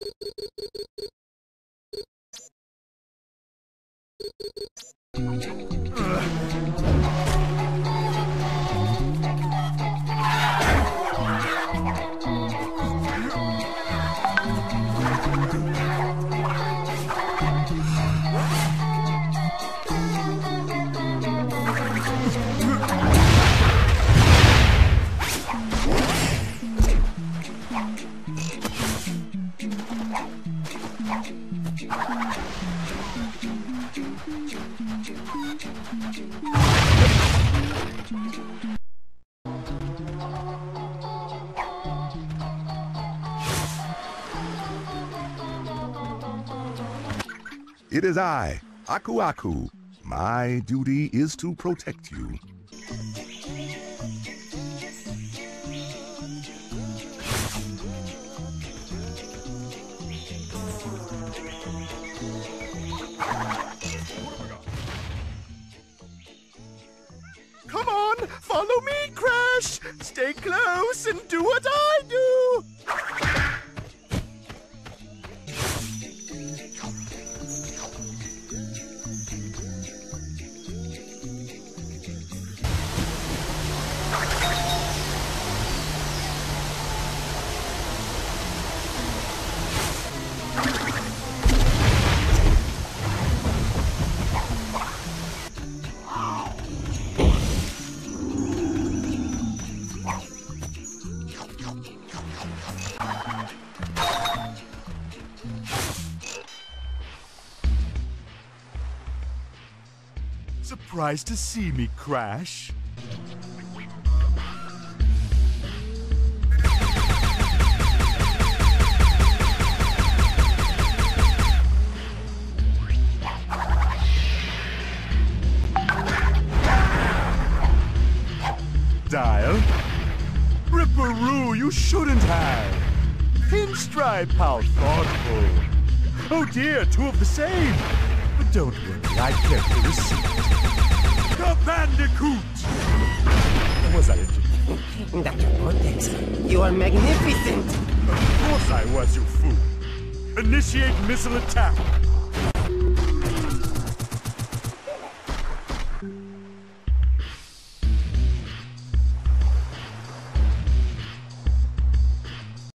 It is I, Aku Aku. My duty is to protect you. Come on, follow me, Crash! Stay close and do what I do! Surprised to see me, Crash? Dial? Ripperoo, you shouldn't have! Pinstripe, how thoughtful! Oh dear, two of the same! But don't worry, I kept the receipt. The Bandicoot! Was I a Dr. Cortex, you are magnificent! Of course I was, you fool! Initiate missile attack!